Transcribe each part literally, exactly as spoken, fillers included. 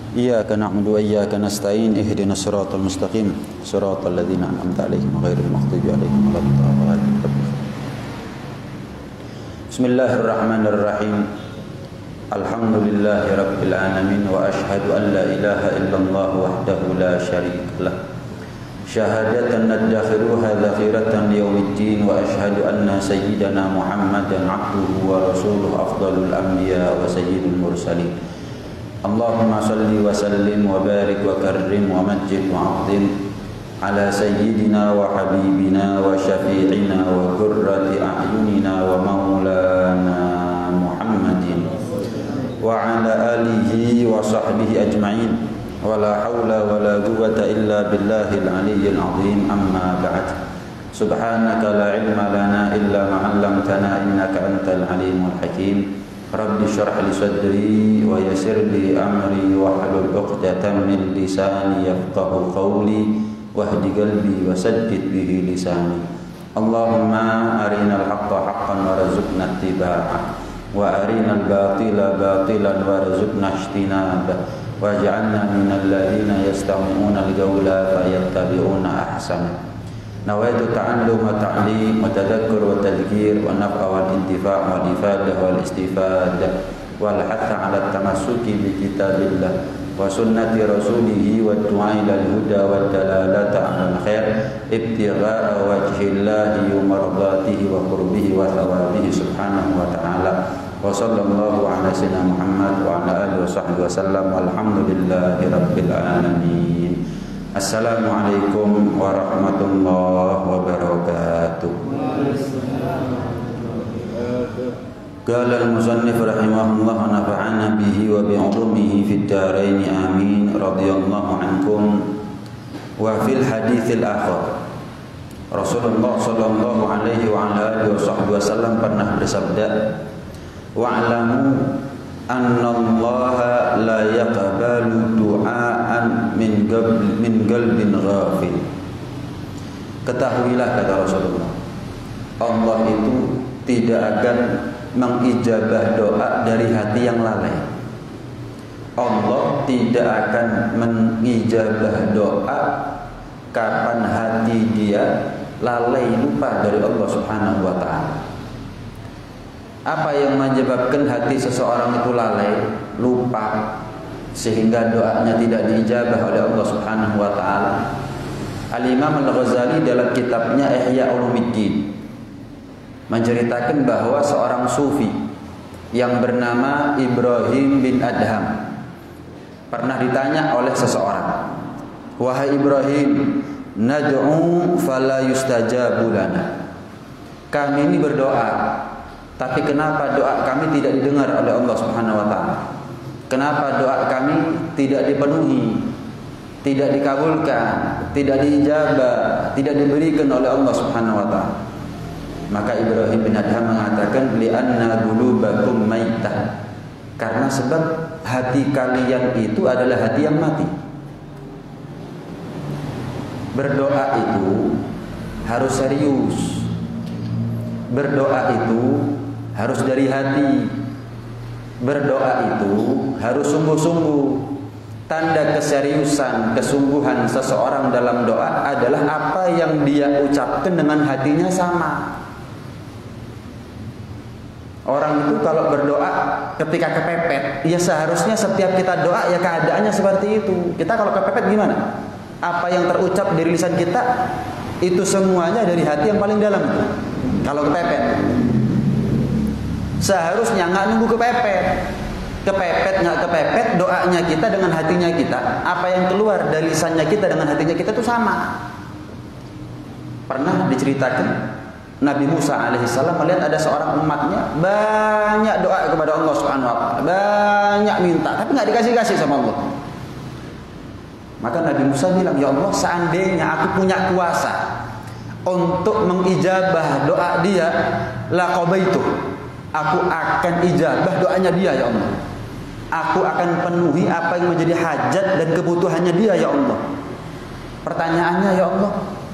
إياك نعبد وإياك نستعين اهدنا الصراط المستقيم صراط الذين أنعمت عليهم غير المغضوب عليهم ولا الضالين. بسم الله الرحمن الرحيم. الحمد لله رب العالمين وأشهد أن لا إله إلا الله وحده لا شريك له شهادة ندخرها ذخيرة يوم الدين وأشهد أن سيدنا محمدا عبده ورسوله أفضل الأنبياء وسيد المرسلين. اللهم صل وسلم وبارك وكرم ومجد وعظم على سيدنا وحبيبنا وشفيعنا وقرة أعيننا ومولانا محمد وعلى آله وصحبه أجمعين ولا حول ولا قوة إلا بالله العلي العظيم. أما بعد سبحانك لا علم لنا إلا ما علمتنا إنك أنت العليم الحكيم. رب اشرح لي صدري ويسر لي أمري واحلل عقدة من لساني يفقه قولي واهد قلبي وسدد به لساني. اللهم أرنا الحق حقا وارزقنا اتباعه وأرنا الباطل باطلا وارزقنا اجتنابه واجعلنا من الذين يستمعون القول فيتبعون أحسنه. نويت تعلم وتعليم وتذكر وتذكير والنفع والانتفاع والإفادة والاستفادة والحث على التمسك بكتاب الله وسنة رسوله والدعاء إلى الهدى والدلالة على الخير ابتغاء وجه الله ومرضاته وقربه وثوابه سبحانه وتعالى. وصلى الله على سيدنا محمد وعلى آله وصحبه وسلم والحمد لله رب العالمين. Assalamualaikum warahmatullahi wabarakatuh. Qala al-musannif rahimahullah wa nafa'ana bihi wa bi'ulumihi fid dharain amin radhiyallahu ankum. Wa fil haditsil akhar Rasulullah sallallahu alaihi wa ala alihi wasallam pernah bersabda, wa'lamu annallaha la yaqbalu du'aan min qabl min qalbin ghafil. Ketahuilah, kata Rasulullah, Allah itu tidak akan mengijabah doa dari hati yang lalai. Allah tidak akan mengijabah doa kapan hati dia lalai lupa dari Allah Subhanahu wa taala. Apa yang menyebabkan hati seseorang itu lalai, lupa, sehingga doanya tidak diijabah oleh Allah Subhanahu wa taala? Al-Imam Al-Ghazali dalam kitabnya Ihya Ulumuddin menceritakan bahwa seorang sufi yang bernama Ibrahim bin Adham pernah ditanya oleh seseorang, "Wahai Ibrahim, nad'u fala yustajabu lana." Kami ini berdoa, tapi kenapa doa kami tidak didengar oleh Allah Subhanahu wa taala? Kenapa doa kami tidak dipenuhi, tidak dikabulkan, tidak diijabah, tidak diberikan oleh Allah Subhanahu wa taala? Maka Ibrahim bin Adham mengatakan, li'anna qulubakum maitah. Karena sebab hati kalian itu adalah hati yang mati. Berdoa itu harus serius. Berdoa itu harus dari hati. Berdoa itu harus sungguh-sungguh. Tanda keseriusan, kesungguhan seseorang dalam doa adalah apa yang dia ucapkan dengan hatinya sama. Orang itu kalau berdoa ketika kepepet, ya seharusnya setiap kita doa ya keadaannya seperti itu. Kita kalau kepepet gimana? Apa yang terucap dari lisan kita itu semuanya dari hati yang paling dalam itu. Kalau kepepet, seharusnya nggak nunggu kepepet, kepepet nggak kepepet, doanya kita dengan hatinya kita, apa yang keluar dari lisannya kita dengan hatinya kita itu sama. Pernah diceritakan Nabi Musa alaihissalam melihat ada seorang umatnya banyak doa kepada Allah Subhanahu wa taala, banyak minta, tapi nggak dikasih-kasih sama Allah. Maka Nabi Musa bilang, ya Allah, seandainya aku punya kuasa untuk mengijabah doa dia, laqabaitu, aku akan ijabah doanya dia ya Allah. Aku akan penuhi apa yang menjadi hajat dan kebutuhannya dia ya Allah. Pertanyaannya, ya Allah,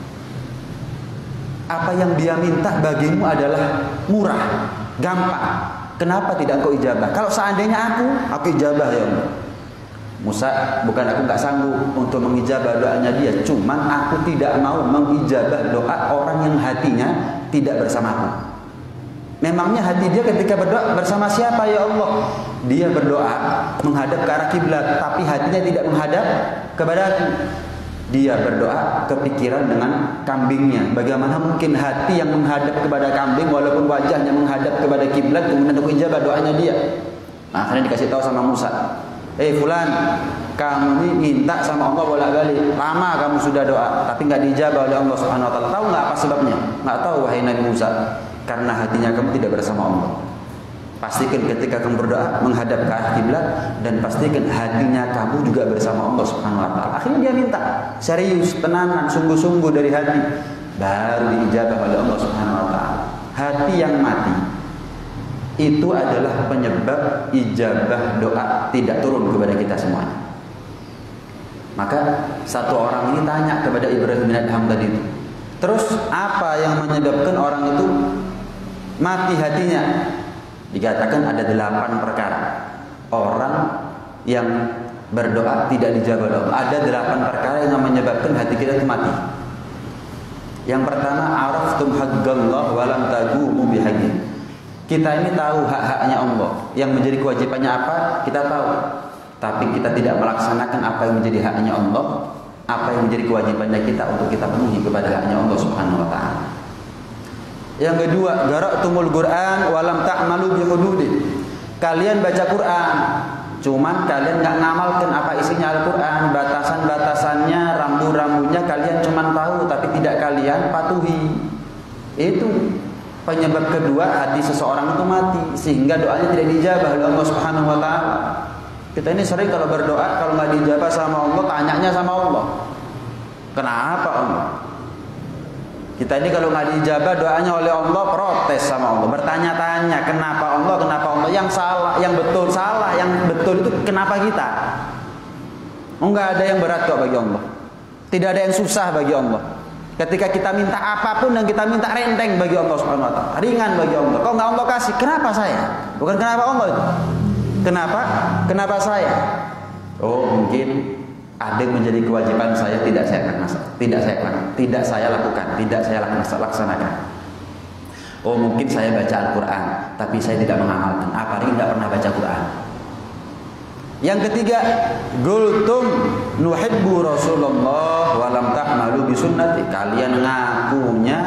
apa yang dia minta bagimu adalah murah, gampang. Kenapa tidak engkau ijabah? Kalau seandainya aku, aku ijabah ya Allah. Musa, bukan aku nggak sanggup untuk mengijabah doanya dia, cuman aku tidak mau mengijabah doa orang yang hatinya tidak bersamaku. Memangnya hati dia ketika berdoa bersama siapa ya Allah? Dia berdoa menghadap ke arah kiblat, tapi hatinya tidak menghadap kepadaku. Dia berdoa kepikiran dengan kambingnya. Bagaimana mungkin hati yang menghadap kepada kambing walaupun wajahnya menghadap kepada kiblat kemudian aku ijabah doanya dia? Nah, akhirnya dikasih tahu sama Musa, "Eh fulan, kamu ini minta sama Allah bolak-balik. Lama kamu sudah doa, tapi nggak dijabah oleh Allah Subhanahu wa taala. Tahu nggak apa sebabnya?" "Nggak tahu wahai Nabi Musa." "Karena hatinya kamu tidak bersama Allah. Pastikan ketika kamu berdoa menghadap ke arah kiblat dan pastikan hatinya kamu juga bersama Allah Subhanahu wa taala." Akhirnya dia minta serius, tenanan, sungguh-sungguh dari hati, baru diijabah oleh Allah Subhanahu wa taala. Hati yang mati itu adalah penyebab ijabah doa tidak turun kepada kita semuanya. Maka satu orang ini tanya kepada Ibrahim bin Adham tadi itu, terus apa yang menyebabkan orang itu mati hatinya? Dikatakan ada delapan perkara orang yang berdoa tidak dijabah doa. Ada delapan perkara yang menyebabkan hati kita itu mati. Yang pertama, araftum haqqallah wa lam taqumu bihaqqi. Kita ini tahu hak-haknya Allah, yang menjadi kewajibannya apa kita tahu, tapi kita tidak melaksanakan apa yang menjadi haknya Allah, apa yang menjadi kewajibannya kita untuk kita penuhi kepada haknya Allah Subhanahu wa taala. Yang kedua, qara'tumul Qur'an wa lam ta'malu bi hududih. Kalian baca Quran, cuman kalian nggak ngamalkan apa isinya Al-Quran, batasan-batasannya, rambu-rambunya kalian cuman tahu tapi tidak kalian patuhi. Itu penyebab kedua hati seseorang itu mati sehingga doanya tidak dijabah oleh Allah Subhanahu wa taala. Kita ini sering kalau berdoa kalau nggak dijabah sama Allah, tanyanya sama Allah. Kenapa Allah? Kita ini kalau nggak dijabah doanya oleh Allah, protes sama Allah, bertanya-tanya kenapa Allah, kenapa Allah, yang salah, yang betul salah, yang betul itu kenapa kita? Oh, nggak ada yang berat kok bagi Allah, tidak ada yang susah bagi Allah. Ketika kita minta apapun yang kita minta renteng bagi Allah Subhanahu wa taala, ringan bagi Allah. Kok nggak Allah kasih? Kenapa saya? Bukan kenapa Allah itu. Kenapa? Kenapa saya? Oh, mungkin ada yang menjadi kewajiban saya tidak saya tidak saya tidak saya lakukan, tidak saya laksanakan. Oh, mungkin saya baca Al-Quran, tapi saya tidak mengamalkan. Apalagi tidak pernah baca Quran. Yang ketiga, qultum nuhibbu Rasulullah wa lam ta'malu bi sunnati. Kalian ngakunya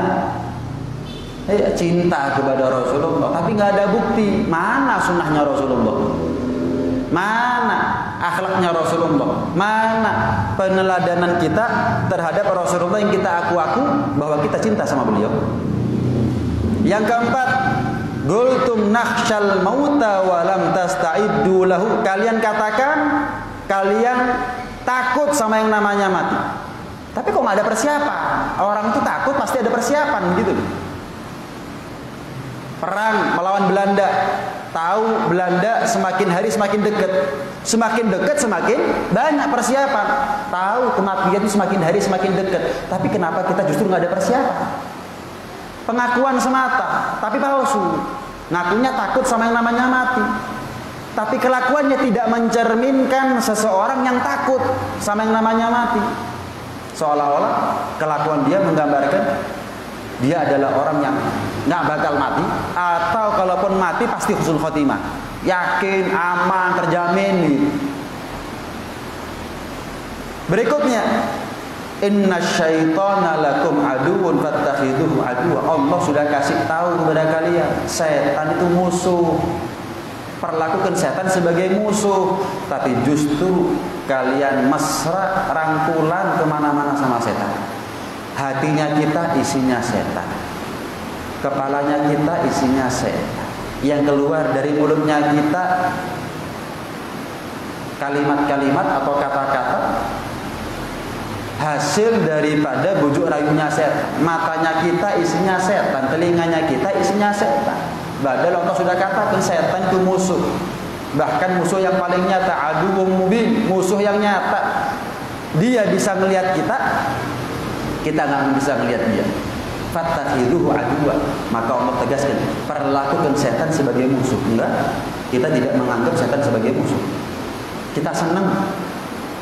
eh, cinta kepada Rasulullah, tapi nggak ada bukti. Mana sunnahnya Rasulullah? Mana akhlaknya Rasulullah? Mana peneladanan kita terhadap Rasulullah yang kita aku-aku bahwa kita cinta sama beliau? Yang keempat, qultum nakhshal mauta wa lam tasta'iddu lahu. Kalian katakan kalian takut sama yang namanya mati. Tapi kok nggak ada persiapan? Orang itu takut pasti ada persiapan gitu. Perang melawan Belanda, tahu Belanda semakin hari semakin dekat, semakin dekat semakin banyak persiapan. Tahu kematian itu semakin hari semakin dekat, tapi kenapa kita justru nggak ada persiapan? Pengakuan semata, tapi palsu. Ngakunya takut sama yang namanya mati, tapi kelakuannya tidak mencerminkan seseorang yang takut sama yang namanya mati. Seolah-olah kelakuan dia menggambarkan dia adalah orang yang nggak bakal mati, atau kalaupun mati pasti husnul khotimah, yakin, aman, terjamin. Berikutnya, inna syaitana lakum aduun fattakhiduhu aduwa. Allah sudah kasih tahu kepada kalian, setan itu musuh. Perlakukan setan sebagai musuh, tapi justru kalian mesra rangkulan kemana-mana sama setan. Hatinya kita isinya setan, kepalanya kita isinya setan. Yang keluar dari mulutnya kita kalimat-kalimat atau kata-kata hasil daripada bujuk rayunya setan. Matanya kita isinya setan, telinganya kita isinya setan. Padahal Allah sudah katakan setan itu musuh. Bahkan musuh yang paling nyata, aduwwum mubin, musuh yang nyata. Dia bisa melihat kita, kita nggak bisa melihat dia. Fattakhiduhu aduwa. Maka Allah tegaskan, perlakukan setan sebagai musuh. Enggak, kita tidak menganggap setan sebagai musuh. Kita senang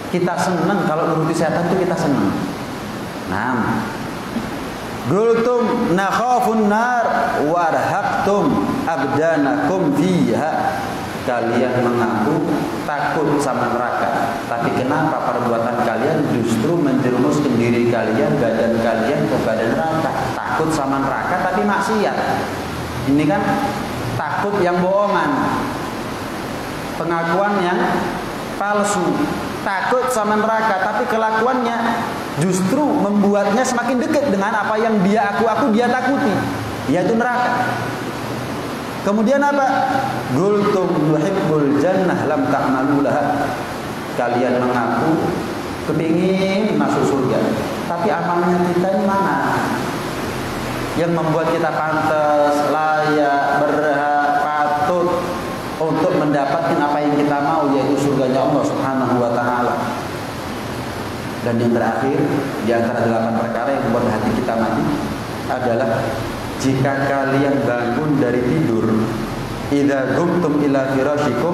Kita senang kalau nuruti setan itu kita senang. Nah, Gultum nakhafun nar warhaqtum abdanakum fiha. Kalian mengaku takut sama neraka, tapi kenapa perbuatan kalian justru menjerumuskan diri kalian, badan kalian kepada neraka? Takut sama neraka tapi maksiat. Ini kan takut yang bohongan, pengakuan yang palsu. Takut sama neraka tapi kelakuannya justru membuatnya semakin dekat dengan apa yang dia aku-aku dia takuti, yaitu neraka. Kemudian apa? Gultum nuhibbul jannah lam ta'malu laha. Kalian mengaku kepingin masuk surga, tapi amalnya kita ini mana? Yang membuat kita pantas, layak, berhak, patut untuk mendapatkan apa yang kita mau, yaitu surganya Allah Subhanahu wa taala. Dan yang terakhir di antara delapan perkara yang membuat hati kita mati adalah jika kalian bangun dari tidur, idza qumtum ila firasyikum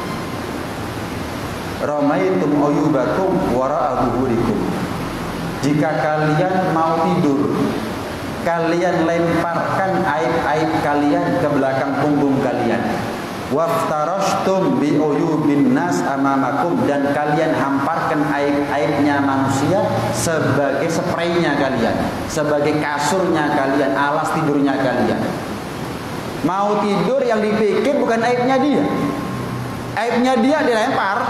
ramaitum uyubakum wara'a zuhurikum. Jika kalian mau tidur, kalian lemparkan aib-aib kalian ke belakang punggung kalian. Waftarashtum bi uyubin nas amamakum, dan kalian hamparkan aib-aibnya manusia sebagai spraynya kalian, sebagai kasurnya kalian, alas tidurnya kalian. Mau tidur yang dipikir bukan aibnya dia, aibnya dia dilempar.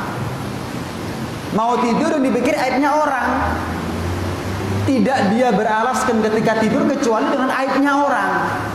Mau tidur yang dipikir aibnya orang. Tidak dia beralaskan ketika tidur kecuali dengan aibnya orang.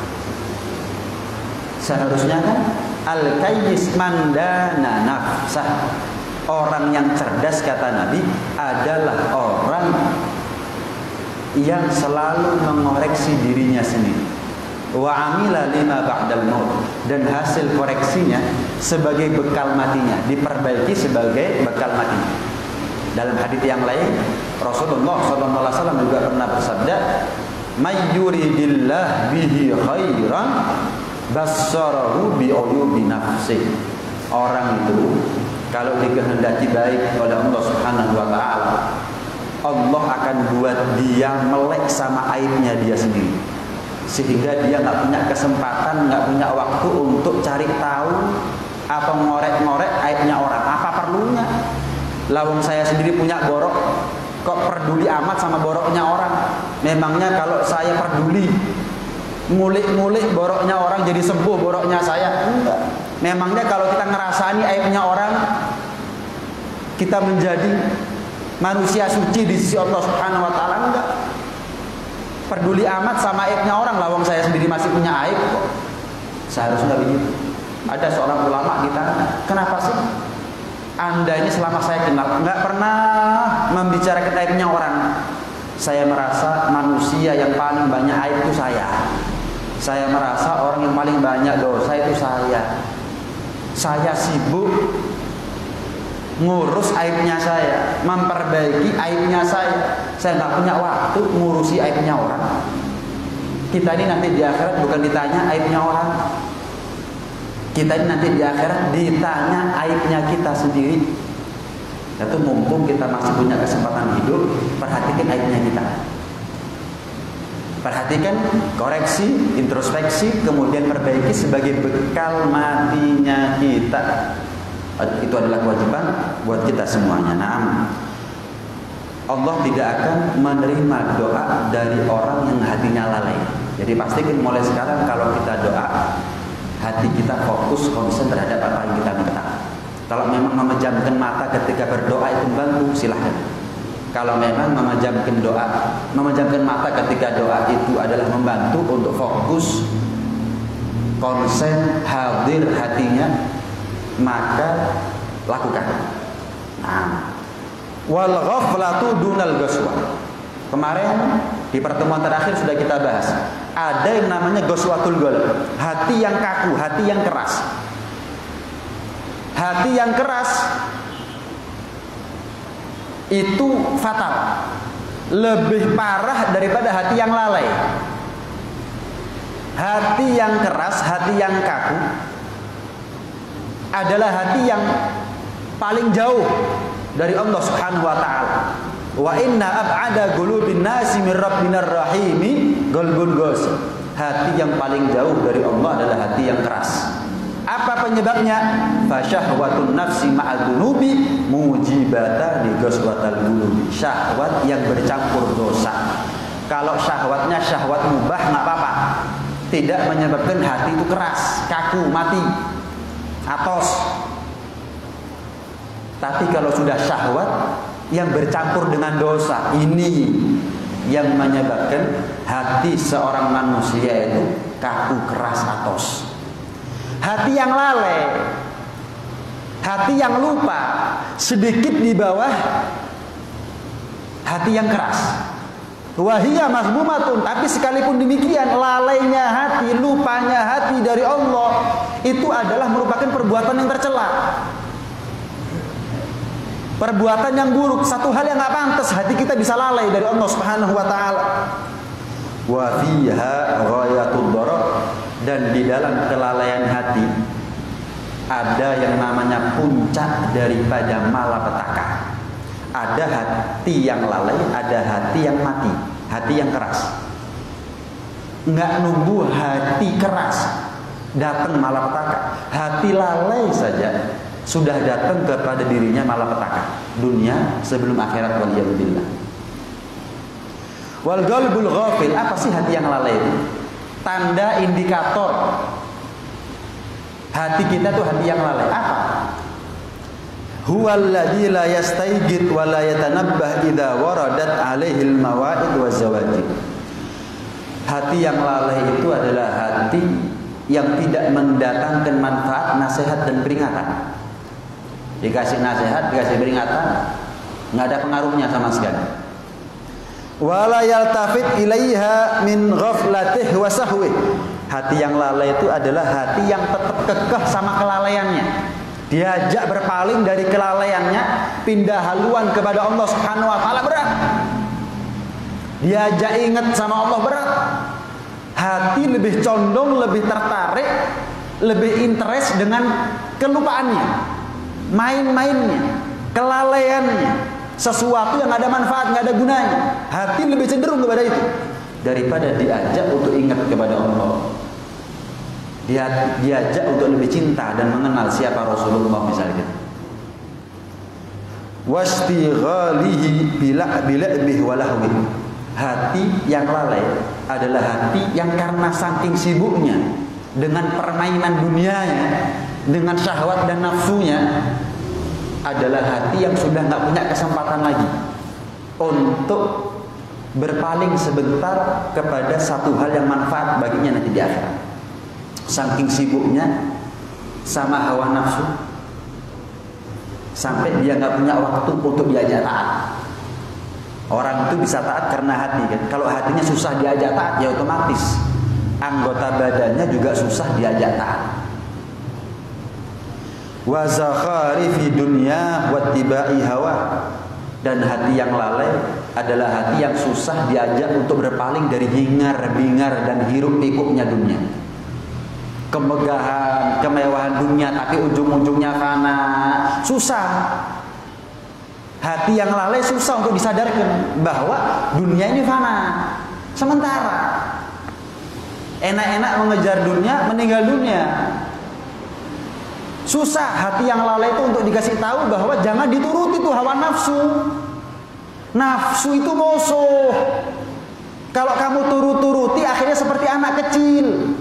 Seharusnya kan al-kayyis mandana nafsah. Orang yang cerdas, kata Nabi, adalah orang yang selalu mengoreksi dirinya sendiri. Wa amila lima ba'dal maut, dan hasil koreksinya sebagai bekal matinya, diperbaiki sebagai bekal matinya. Dalam hadits yang lain Rasulullah sallallahu alaihi wasallam juga pernah bersabda, "May yuridillah bihi khairan bassarahu bi uyubi nafsi." Orang itu kalau dikehendaki baik oleh Allah Subhanahu wa taala, Allah akan buat dia melek sama aibnya dia sendiri, sehingga dia nggak punya kesempatan, nggak punya waktu untuk cari tahu atau ngorek-ngorek aibnya orang. Apa perlunya? Lawang saya sendiri punya borok, kok peduli amat sama boroknya orang? Memangnya kalau saya peduli ngulik-ngulik boroknya orang jadi sembuh boroknya saya? Enggak. Memangnya kalau kita ngerasani aibnya orang, kita menjadi manusia suci di sisi Allah Subhanahu wa taala? Enggak. Peduli amat sama aibnya orang, lawang saya sendiri masih punya aib kok. Seharusnya begitu. Ada seorang ulama kita, kenapa sih Anda ini selama saya kenal nggak pernah membicarakan aibnya orang? Saya merasa manusia yang paling banyak aib itu saya. Saya merasa orang yang paling banyak dosa itu saya. Saya sibuk ngurus aibnya saya, memperbaiki aibnya saya. Saya nggak punya waktu ngurusi aibnya orang. Kita ini nanti di akhirat bukan ditanya aibnya orang. Kita ini nanti di akhirat ditanya aibnya kita sendiri. Itu mumpung kita masih punya kesempatan hidup, perhatikan aibnya kita. Perhatikan, koreksi, introspeksi, kemudian perbaiki sebagai bekal matinya kita. Itu adalah kewajiban buat kita semuanya. Nah, Allah tidak akan menerima doa dari orang yang hatinya lalai. Jadi pastikan mulai sekarang kalau kita doa, hati kita fokus, konsen terhadap apa yang kita minta. Kalau memang memejamkan mata ketika berdoa itu membantu, silahkan. Kalau memang memejamkan doa, memejamkan mata ketika doa itu adalah membantu untuk fokus, konsen, hadir hatinya, maka lakukan. Nah, wal ghaflatu dunal ghaswa. Kemarin di pertemuan terakhir sudah kita bahas. Ada yang namanya ghaswatul qalb, hati yang kaku, hati yang keras. Hati yang keras itu fatal, lebih parah daripada hati yang lalai. Hati yang keras, hati yang kaku adalah hati yang paling jauh dari Allah Subhanahu wa taala. Wa inna ab'ada qulubin nasi min rabbinar rahimi qalbun ghasib. Hati yang paling jauh dari Allah adalah hati yang keras. Apa penyebabnya? Fasyahwatun nafsi ma'al dunubi mujibatan li ghaswatal qulubi. Syahwat yang bercampur dosa. Kalau syahwatnya syahwat mubah enggak apa-apa. Tidak menyebabkan hati itu keras, kaku, mati, atos. Tapi kalau sudah syahwat yang bercampur dengan dosa, ini yang menyebabkan hati seorang manusia itu kaku, keras, atos. Hati yang lalai, hati yang lupa, sedikit di bawah hati yang keras. Wahiyya mazmumatun, tapi sekalipun demikian lalainya hati, lupanya hati dari Allah itu adalah merupakan perbuatan yang tercela. Perbuatan yang buruk, satu hal yang nggak pantas, hati kita bisa lalai dari Allah Subhanahu wa taala. Wa fiha ghayatud darar, dan di dalam kelalaian hati ada yang namanya puncak daripada malapetaka. Ada hati yang lalai, ada hati yang mati, hati yang keras. Nggak nunggu hati keras datang malapetaka, hati lalai saja sudah datang kepada dirinya malapetaka, dunia sebelum akhirat, waliyadzubillah. Wal qalbul ghafil, apa sih hati yang lalai itu? Tanda indikator hati kita tuh hati yang lalai apa? Huwallazi la yastaygit wa la yatanabbah idza waradat alaihi al-mawa'id wa zawajib. Hati yang lalai itu adalah hati yang tidak mendatangkan manfaat, nasihat dan peringatan. Dikasih nasihat, dikasih peringatan, nggak ada pengaruhnya sama sekali. Wala yaltafit ilaiha min ghaflatih wa sahwih. Hati yang lalai itu adalah hati yang tetap kekeh sama kelalaiannya. Diajak berpaling dari kelalaiannya, pindah haluan kepada Allah Subhanahu wa taala berat. Diajak ingat sama Allah berat. Hati lebih condong, lebih tertarik, lebih interest dengan kelupaannya, main-mainnya, kelalaiannya, sesuatu yang nggak ada manfaat, nggak ada gunanya. Hati lebih cenderung kepada itu daripada diajak untuk ingat kepada Allah. Dia diajak untuk lebih cinta dan mengenal siapa Rasulullah misalnya. Wastighalihi bila bila'bih walahwi. Hati yang lalai adalah hati yang karena saking sibuknya dengan permainan dunianya, dengan syahwat dan nafsunya, adalah hati yang sudah nggak punya kesempatan lagi untuk berpaling sebentar kepada satu hal yang manfaat baginya nanti di akhirat. Saking sibuknya sama hawa nafsu sampai dia nggak punya waktu untuk diajak taat. Orang itu bisa taat karena hati kan. Kalau hatinya susah diajak taat, ya otomatis anggota badannya juga susah diajak taat. Wa zakhari fi dunya wa tibai hawa. Dan hati yang lalai adalah hati yang susah diajak untuk berpaling dari hingar-bingar dan hiruk-pikuknya dunia. Kemegahan, kemewahan dunia, tapi ujung-ujungnya fana. Susah. Hati yang lalai susah untuk disadarkan bahwa dunia ini fana, sementara. Enak-enak mengejar dunia, meninggal dunia. Susah hati yang lalai itu untuk dikasih tahu bahwa jangan dituruti tuh hawa nafsu. Nafsu itu musuh. Kalau kamu turut-turuti akhirnya seperti anak kecil.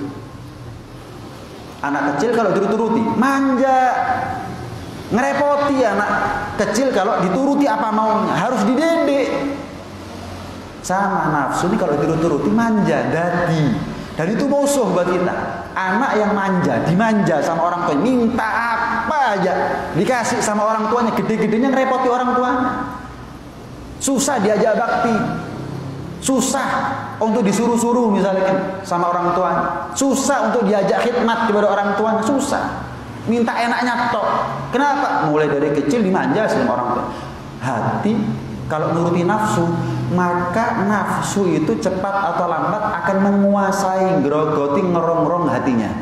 Anak kecil kalau dituruti manja, ngerepoti. Anak kecil kalau dituruti apa maunya, harus dididik. Sama nafsu ini kalau dituruti manja, dadi, dan itu musuh buat kita. Anak yang manja, dimanja sama orang tuanya, minta apa aja dikasih sama orang tuanya, gede-gedenya ngerepoti orang tuanya. Susah diajak bakti, susah untuk disuruh-suruh misalnya sama orang tuanya, susah untuk diajak khidmat kepada orang tuanya, susah. Minta enaknya tok. Kenapa? Mulai dari kecil dimanja sama orang tua. Hati kalau nuruti nafsu, maka nafsu itu cepat atau lambat akan menguasai, grogoti, ngerong-ngerong hatinya.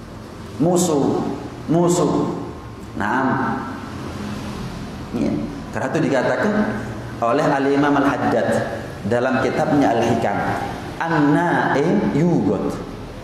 Musuh, musuh. Nah, ya. Karena itu dikatakan oleh Al-Imam Al-Haddad dalam kitabnya Al-Hikam, an-na'im yugot,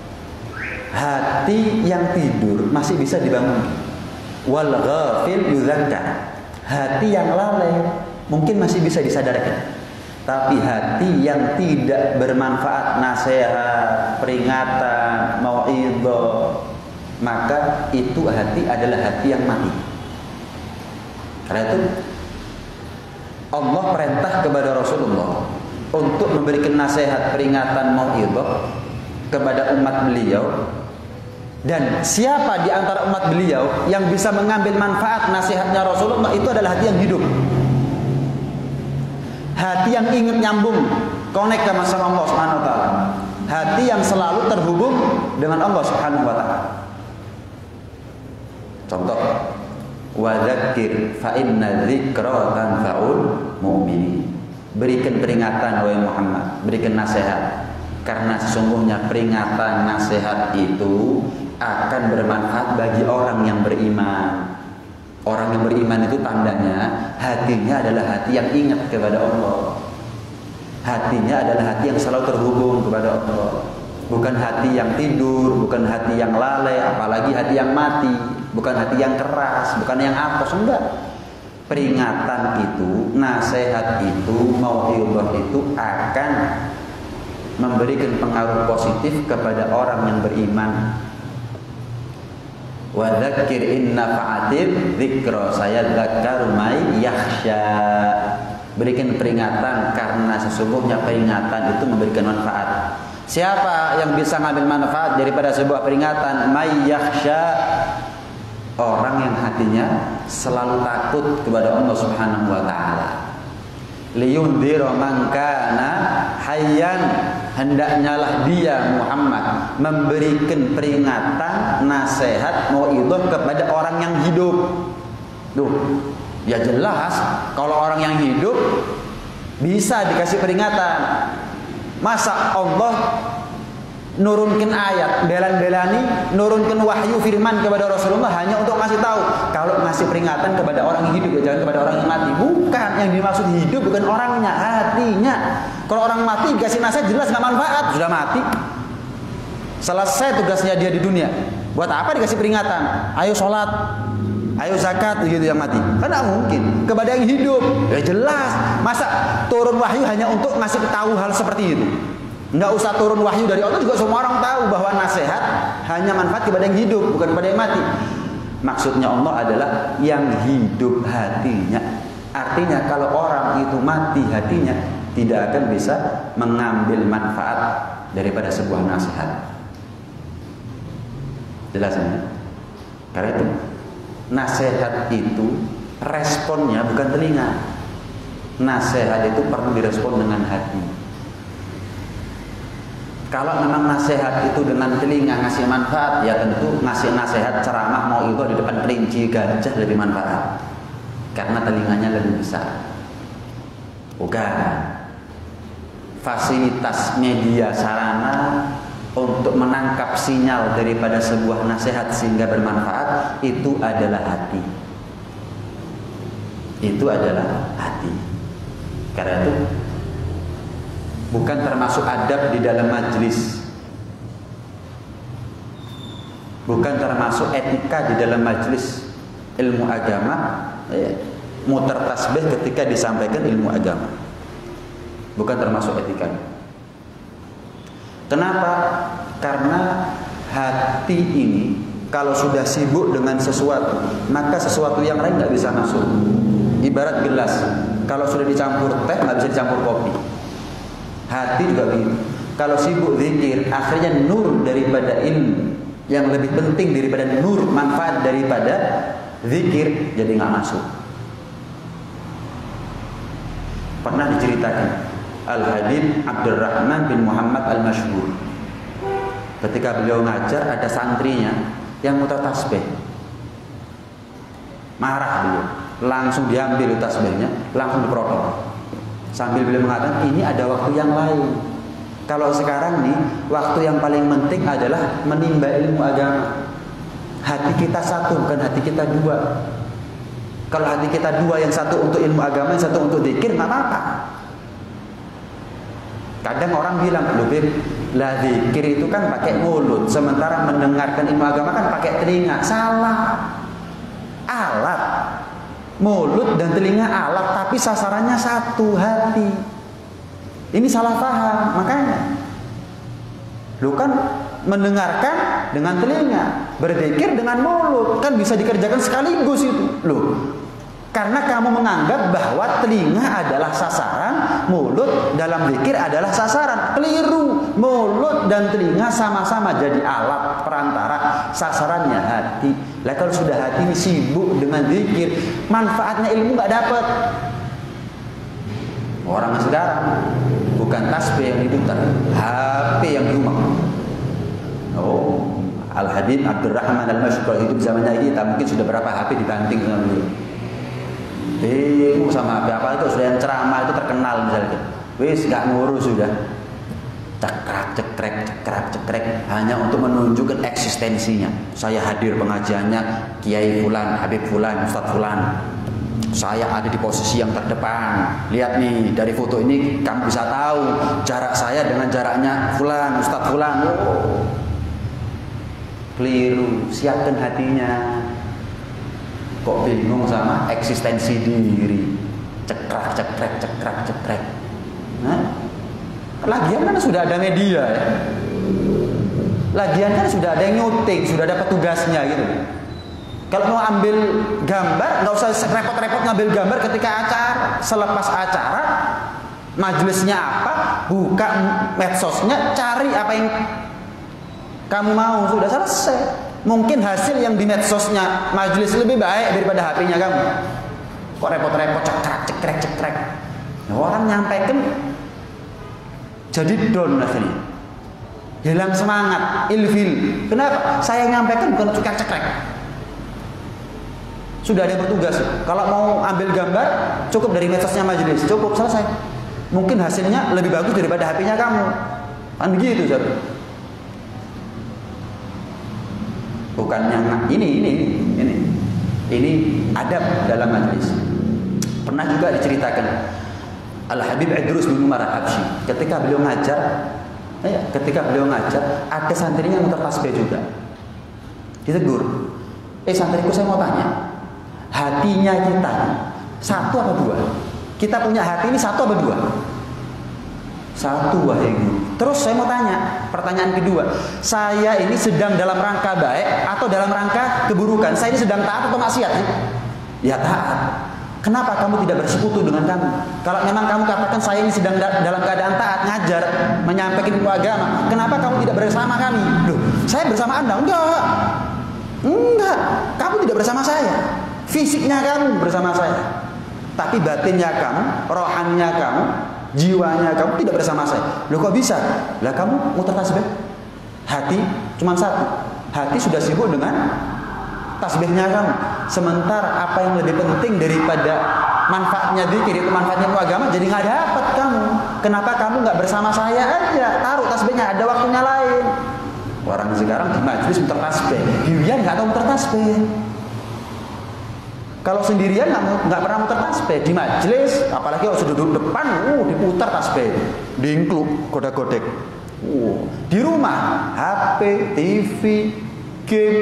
hati yang tidur masih bisa dibangun. Wal ghafil yudzakar, hati yang lalai mungkin masih bisa disadarkan. Tapi hati yang tidak bermanfaat, nasihat, peringatan, mau'idhah, maka itu hati adalah hati yang mati. Karena itu Allah perintah kepada Rasulullah untuk memberikan nasihat, peringatan, mau'idhah kepada umat beliau. Dan siapa di antara umat beliau yang bisa mengambil manfaat nasihatnya Rasulullah, itu adalah hati yang hidup, hati yang ingin nyambung, connect sama Allah Subhanahu wa taala, hati yang selalu terhubung dengan Allah Subhanahu wa taala. Contoh, wa dzakir fa inna dzikra tanfa'ul mu'minin. Berikan peringatan wahai Muhammad, berikan nasihat, karena sesungguhnya peringatan nasihat itu akan bermanfaat bagi orang yang beriman. Orang yang beriman itu tandanya hatinya adalah hati yang ingat kepada Allah. Hatinya adalah hati yang selalu terhubung kepada Allah. Bukan hati yang tidur, bukan hati yang lalai, apalagi hati yang mati. Bukan hati yang keras, bukan yang apes, enggak. Peringatan itu, nasihat itu, mau'idhah itu akan memberikan pengaruh positif kepada orang yang beriman. Wa dzakir in nafa'atil dzikra sayadzakkaru may yakhsha. Berikan peringatan karena sesungguhnya peringatan itu memberikan manfaat. Siapa yang bisa ngambil manfaat daripada sebuah peringatan? May yakhsha, orang yang hatinya selalu takut kepada Allah Subhanahu wa taala. Liyundhira man kana hayyan, hendaknya lah dia Muhammad memberikan peringatan, nasihat, mau'idhah kepada orang yang hidup. Duh, ya jelas kalau orang yang hidup bisa dikasih peringatan. Masa Allah nurunkan ayat, belan-belani, nurunkan wahyu firman kepada Rasulullah hanya untuk ngasih tahu kalau ngasih peringatan kepada orang yang hidup, jangan kepada orang yang mati. Bukan, yang dimaksud hidup bukan orangnya, hatinya. Kalau orang mati dikasih nasihat jelas nggak manfaat, sudah mati, selesai tugasnya dia di dunia. Buat apa dikasih peringatan? Ayo sholat, ayo zakat, gitu yang mati. Karena mungkin kepada yang hidup, ya jelas. Masa turun wahyu hanya untuk ngasih tahu hal seperti itu? Nggak usah turun wahyu dari Allah juga semua orang tahu bahwa nasihat hanya manfaat kepada yang hidup, bukan kepada yang mati. Maksudnya Allah adalah yang hidup hatinya. Artinya kalau orang itu mati hatinya, tidak akan bisa mengambil manfaat daripada sebuah nasihat. Jelasnya? Karena itu nasihat itu responnya bukan telinga. Nasihat itu perlu direspon dengan hati. Kalau memang nasihat itu dengan telinga ngasih manfaat, ya tentu ngasih nasihat ceramah mau itu di depan kelinci gajah lebih manfaat, karena telinganya lebih besar. Bukan. Fasilitas media sarana untuk menangkap sinyal daripada sebuah nasihat sehingga bermanfaat, itu adalah hati. Itu adalah hati. Karena itu bukan termasuk adab di dalam majelis, bukan termasuk etika di dalam majelis ilmu agama, ya, muter tasbih ketika disampaikan ilmu agama, bukan termasuk etika. Kenapa? Karena hati ini kalau sudah sibuk dengan sesuatu, maka sesuatu yang lain nggak bisa masuk. Ibarat gelas, kalau sudah dicampur teh nggak bisa dicampur kopi. Hati juga begitu. Kalau sibuk zikir, akhirnya nur daripada ilmu yang lebih penting daripada nur manfaat daripada zikir jadi nggak masuk. Pernah diceritakan Al-Habib Abdurrahman bin Muhammad Al-Masyhur, ketika beliau ngajar ada santrinya yang muter tasbih, marah beliau, langsung diambil tasbihnya, langsung diprotok. Sambil beliau mengatakan ini ada waktu yang lain. Kalau sekarang nih, waktu yang paling penting adalah menimba ilmu agama. Hati kita satu, bukan hati kita dua. Kalau hati kita dua, yang satu untuk ilmu agama, yang satu untuk zikir, nggak apa-apa. Kadang orang bilang, loh Bib, lah zikir itu kan pakai mulut, sementara mendengarkan ilmu agama kan pakai telinga. Salah. Alat. Mulut dan telinga alat, tapi sasarannya satu, hati. Ini salah paham, makanya. Lu kan mendengarkan dengan telinga, berzikir dengan mulut, kan bisa dikerjakan sekaligus itu. Loh, karena kamu menganggap bahwa telinga adalah sasaran, mulut dalam zikir adalah sasaran. Keliru. Mulut dan telinga sama-sama jadi alat perantara, sasarannya hati. Lah kalau sudah hati ini sibuk dengan zikir, manfaatnya ilmu nggak dapat. Orang sekarang bukan tasbih yang diputar, H P yang di rumah. Oh, Al-Habib Abdurrahman Al-Mashkur hidup zamannya kita, mungkin sudah berapa H P dibanting dengan dulu. Eh, sama H P apa itu sudah yang ceramah itu terkenal misalnya. Wis nggak ngurus sudah. Cekrek cekrek cekrek cekrek hanya untuk menunjukkan eksistensinya. Saya hadir pengajiannya Kiai Fulan, Habib Fulan, Ustadz Fulan. Saya ada di posisi yang terdepan. Lihat nih, dari foto ini kamu bisa tahu jarak saya dengan jaraknya Fulan, Ustadz Fulan. Oh. Keliru, siapkan hatinya. Kok bingung sama eksistensi diri? Cekrek cekrek cekrek cekrek. Nah, lagian kan sudah ada media ya. Lagian kan sudah ada yang nyuting, sudah ada petugasnya gitu. Kalau mau ambil gambar, nggak usah repot-repot ngambil gambar ketika acara. Selepas acara, majelisnya apa, buka medsosnya, cari apa yang kamu mau, sudah selesai. Mungkin hasil yang di medsosnya majelis lebih baik daripada H P-nya kamu. Kok repot-repot cekrek cekrek cekrek. Nah, orang nyampaikan jadi down akhirnya. Hilang semangat, ilfil. Kenapa? Saya nyampaikan bukan cekrek cekrek. Sudah ada yang bertugas. Kalau mau ambil gambar, cukup dari medsosnya majelis, cukup, selesai. Mungkin hasilnya lebih bagus daripada H P-nya kamu. Kan begitu, Zat. Bukan yang ini, ini, ini, ini adab dalam majelis. Pernah juga diceritakan Al-Habib Idrus bin Umar Al-Habsyi, ketika beliau ngajar, ya, ketika beliau ngajar, ada santrinya yang tertasbih juga. Ditegur, eh santriku saya mau tanya, hatinya kita satu apa dua? Kita punya hati ini satu apa dua? Satu, wahai guru. Terus saya mau tanya, pertanyaan kedua, saya ini sedang dalam rangka baik atau dalam rangka keburukan? Saya ini sedang taat atau maksiat? Ya taat. Kenapa kamu tidak bersekutu dengan kami? Kalau memang kamu katakan saya ini sedang dalam keadaan taat, ngajar, menyampaikan ilmu agama, kenapa kamu tidak bersama kami? Loh, saya bersama Anda? Enggak. Enggak. Kamu tidak bersama saya. Fisiknya kamu bersama saya. Tapi batinnya kamu, rohannya kamu, jiwanya kamu tidak bersama saya. Loh kok bisa? Lah kamu muter tasbih. Hati cuma satu. Hati sudah sibuk dengan tasbihnya kamu. Sementara apa yang lebih penting daripada manfaatnya zikir, itu manfaatnya agama, jadi nggak dapat kamu. Kenapa kamu nggak bersama saya aja? Taruh tasbihnya, ada waktunya lain. Orang sekarang di majelis muter tasbih, dirian nggak tahu muter tasbih. Kalau sendirian nggak pernah muter tasbih di majelis, apalagi kalau sudah duduk depan, uh diputar tasbih, diingkluk, godek-godek. Uh, di rumah, H P, T V, game.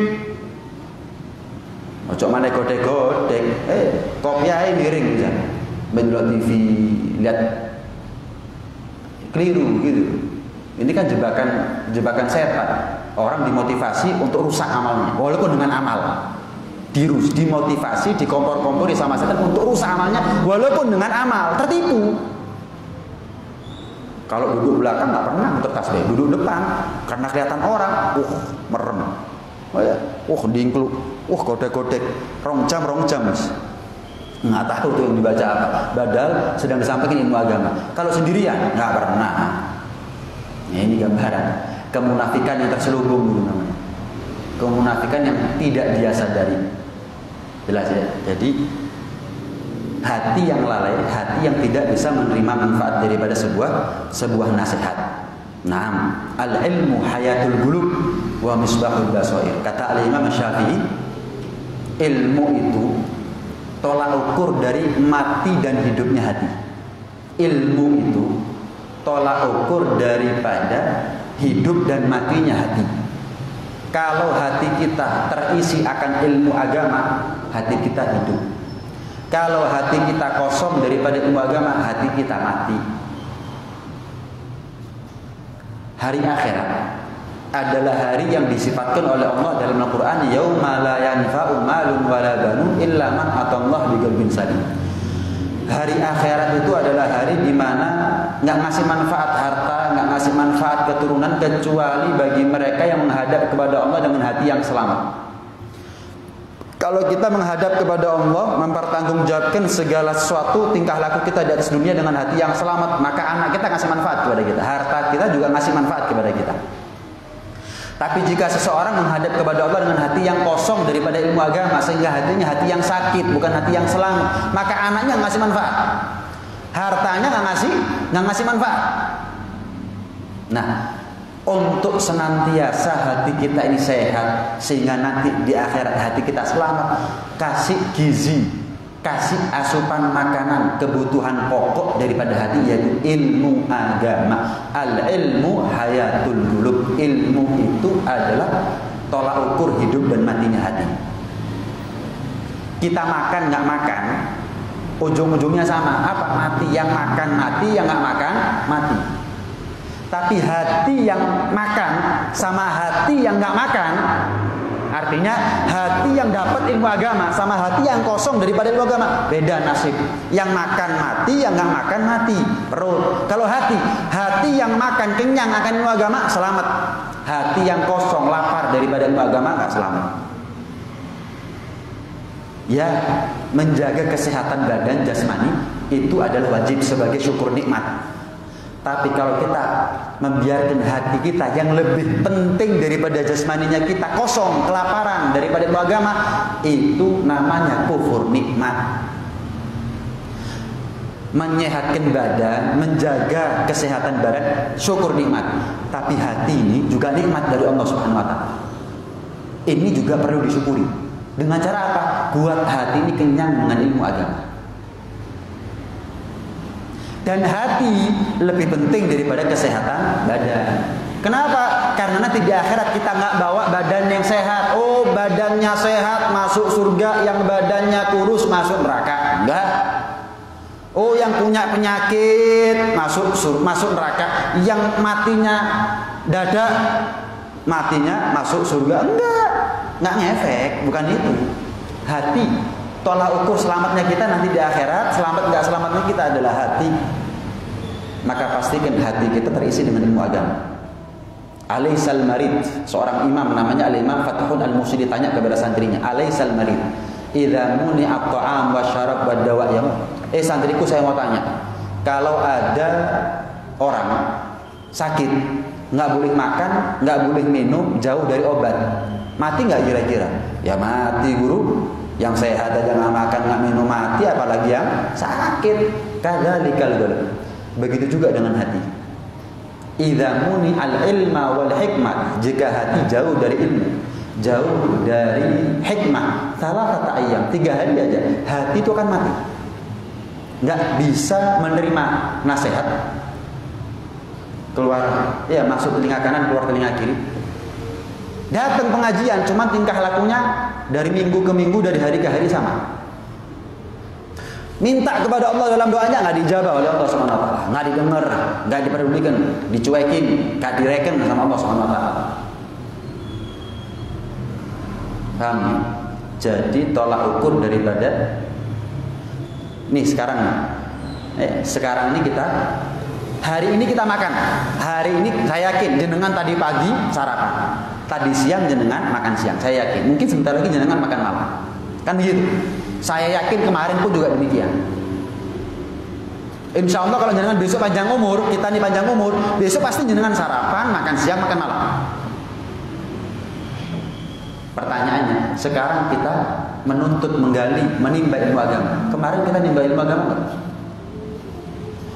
Ojo mana godek-godek, eh kopiahnya miring aja, menonton T V, lihat keliru gitu. Ini kan jebakan jebakan setan. Orang dimotivasi untuk rusak amalnya, walaupun dengan amal. Dirus, dimotivasi, dikompor-kompori sama setan untuk rusak amalnya, walaupun dengan amal, tertipu. Kalau duduk belakang nggak pernah muter tasbih, duduk depan karena kelihatan orang, uh merem, oh ya, uh diingkluk, uh godek-godek, rong jam rong jam mas, nggak tahu tuh yang dibaca apa. Padahal sedang disampaikan ilmu agama. Kalau sendirian nggak pernah. Nah, ini gambaran kemunafikan yang terselubung itu namanya. Kemunafikan yang tidak dia sadari. Jelas ya. Jadi hati yang lalai, hati yang tidak bisa menerima manfaat daripada sebuah sebuah nasihat. Naam, al-ilmu hayatul qulub wa misbahul basair. Kata al-Imam Syafi'i, ilmu itu tolak ukur dari mati dan hidupnya hati. Ilmu itu tolak ukur daripada hidup dan matinya hati. Kalau hati kita terisi akan ilmu agama, hati kita hidup. Kalau hati kita kosong daripada ilmu agama, hati kita mati. Hari akhirat adalah hari yang disifatkan oleh Allah dalam Al-Quran, yauma la yanfa'u malun wala banun illa man atallaha biqalbin salim. Hari akhirat itu adalah hari di mana nggak ngasih manfaat harta, nggak ngasih manfaat keturunan kecuali bagi mereka yang menghadap kepada Allah dengan hati yang selamat. Kalau kita menghadap kepada Allah, mempertanggungjawabkan segala sesuatu tingkah laku kita di atas dunia dengan hati yang selamat, maka anak kita ngasih manfaat kepada kita, harta kita juga ngasih manfaat kepada kita. Tapi jika seseorang menghadap kepada Allah dengan hati yang kosong daripada ilmu agama, sehingga hatinya hati yang sakit, bukan hati yang selamat, maka anaknya ngasih manfaat, hartanya nggak ngasih, nggak ngasih manfaat. Nah, untuk senantiasa hati kita ini sehat, sehingga nanti di akhirat hati kita selamat, kasih gizi, kasih asupan makanan, kebutuhan pokok daripada hati, yaitu ilmu agama. Al-ilmu hayatul qulub. Ilmu itu adalah tolak ukur hidup dan matinya hati. Kita makan nggak makan, ujung-ujungnya sama, apa? Mati. Yang makan mati, yang nggak makan mati. Tapi hati yang makan sama hati yang nggak makan, artinya hati yang dapat ilmu agama sama hati yang kosong daripada ilmu agama, beda nasib. Yang makan mati, yang nggak makan mati. Perut. Kalau hati, hati yang makan kenyang akan ilmu agama selamat. Hati yang kosong lapar daripada ilmu agama nggak selamat. Ya, menjaga kesehatan badan jasmani itu adalah wajib sebagai syukur nikmat. Tapi kalau kita membiarkan hati kita yang lebih penting daripada jasmaninya kita kosong, kelaparan daripada ilmu agama, itu namanya kufur nikmat. Menyehatkan badan, menjaga kesehatan badan, syukur nikmat. Tapi hati ini juga nikmat dari Allah Subhanahu wa taala. Ini juga perlu disyukuri. Dengan cara apa? Buat hati ini kenyang dengan ilmu agama. Dan hati lebih penting daripada kesehatan badan. Kenapa? Karena nanti di akhirat kita nggak bawa badan yang sehat. Oh, badannya sehat masuk surga, yang badannya kurus masuk neraka. Enggak. Oh, yang punya penyakit masuk sur masuk neraka. Yang matinya dada, matinya masuk surga. Enggak. Nggak ngefek, bukan itu. Hati. Tolak ukur selamatnya kita nanti di akhirat, selamat nggak selamatnya kita adalah hati. Maka pastikan hati kita terisi dengan ilmu agama. Alaisal marid, seorang imam namanya Al-Imam Fathun Al-Musi ditanya kepada santrinya, Alaisal marid, idza muni'a at-ta'am wa syarab wa dawa ya. Eh santriku, saya mau tanya, kalau ada orang sakit, nggak boleh makan, nggak boleh minum, jauh dari obat, mati nggak kira-kira? Ya mati guru. Yang sehat aja nggak makan nggak minum mati, apalagi yang sakit. Kadzalikal qalb. Begitu juga dengan hati. Idza muni al ilma wal hikmah, jika hati jauh dari ilmu, jauh dari hikmah, salasata ayyam, tiga hari aja hati itu akan mati. Nggak bisa menerima nasihat, keluar ya masuk telinga kanan, keluar telinga kiri. Datang pengajian, cuma tingkah lakunya dari minggu ke minggu, dari hari ke hari sama. Minta kepada Allah dalam doanya nggak dijabah oleh Allah Subhanahu wa taala, nggak didengar, nggak diperdulikan, dicuekin, nggak direken sama Allah Subhanahu wa taala. Paham ya? Jadi tolak ukur daripada nih sekarang eh, sekarang ini kita hari ini kita makan, hari ini saya yakin jenengan tadi pagi sarapan, tadi siang jenengan makan siang, saya yakin. Mungkin sebentar lagi jenengan makan malam. Kan begitu. Saya yakin kemarin pun juga demikian. Insya Allah kalau jenengan besok panjang umur, kita nih panjang umur, besok pasti jenengan sarapan, makan siang, makan malam. Pertanyaannya, sekarang kita menuntut, menggali, menimba ilmu agama. Kemarin kita nimba ilmu agama enggak?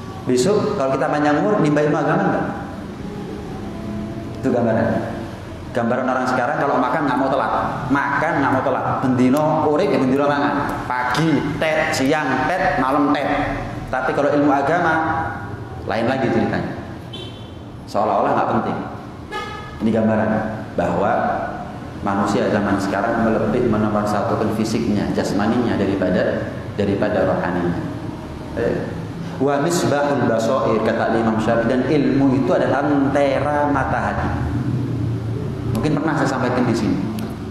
Besok kalau kita panjang umur, nimba ilmu agama enggak? Itu gambarannya. Gambaran orang sekarang kalau makan nggak mau telat, makan nggak mau telat, bendino urip ya bendino mangan, pagi tet, siang tet, malam tet. Tapi kalau ilmu agama lain lagi ceritanya, seolah-olah nggak penting. Ini gambaran bahwa manusia zaman sekarang lebih menomorsatukan fisiknya, jasmaninya daripada daripada rohaninya. Wa misbahul basair, kata Imam Syafi'i, dan ilmu itu adalah lentera mata hati. Mungkin pernah saya sampaikan di sini.